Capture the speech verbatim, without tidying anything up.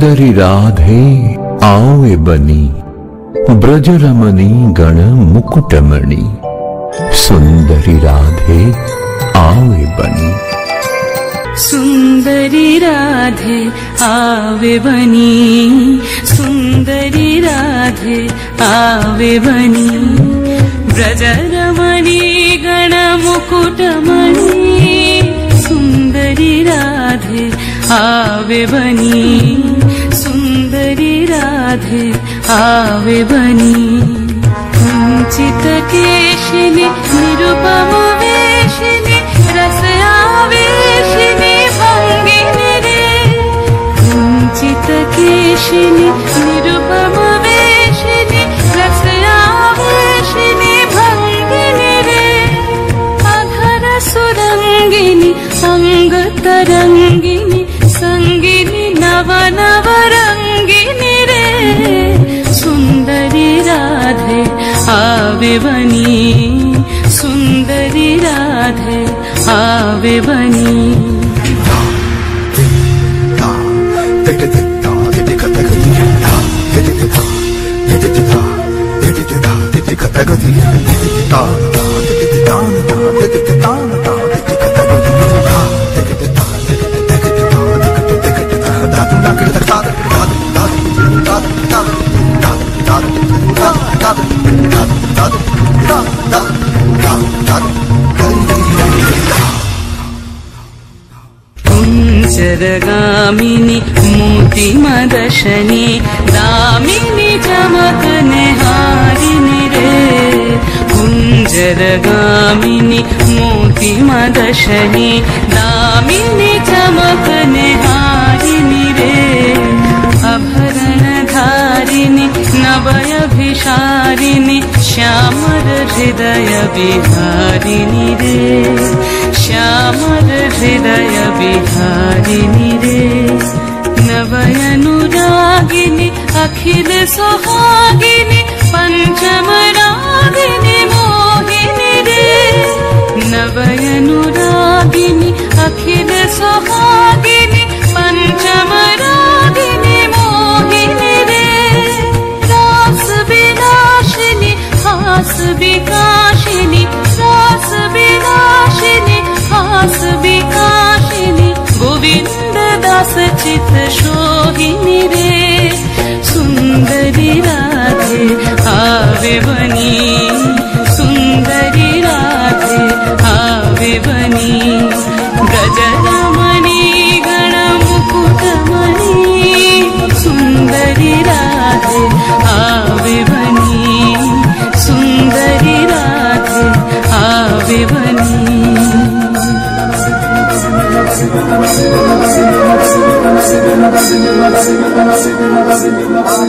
सुंदरी राधे आवे बनी, ब्रजरमणी गण मुकुटमणि। सुंदरी राधे आवे बनी, सुंदरी राधे आवे बनी, सुंदरी राधे आवे बनी। ब्रजरमणी गण मुकुटमणि, सुंदरी राधे आवे बनी, सुंदरी राधे आवे बनी। कुंचित केशिनी निरुपम वेशिनी, रस आवेशिनी भंगिनी रे। कुंचित केशिनी निरुपम वेशिनी, रस आवेशिनी भंगिनी रे। अधर सुरंगिनी अंग तरंगिनी, संगिनी नव नव रंगिनी रे। सुंदरी राधे आवे बनी, सुंदरी राधे आवे बनी। कुंजरगामिनी मोती मदशनी, दामिनी चमक निहारिनी रे। कुंजरगामिनी मोती मदशनी, दामिनी चमक निहारिनी रे। अभरण धारिणी नवयभिषारिणी, श्यामर हृदय विहारिणी रे। श्यामर हृदय विहारिणी रे। नवयनुरागिनी अखिल सुहागिनी, पंचम रागिनी मोहिनी रे। नवयनुरागिनी अखिल सुहागिनी, पंचम रागिनी मोहिनी रे। रास विनाशिनी हास विकाशिनी, रास विनाशिनी हास विकाशिनी। गोविंद दास चित सोहिनी रे। सुंदरी राधे आवे बनी, सुंदरी राधे आवे बनी। ब्रजरमणी गण मुकुटमणि, सुंदरी राधे आवे बनी, सुंदरी राधे आवे बनी। Thank you.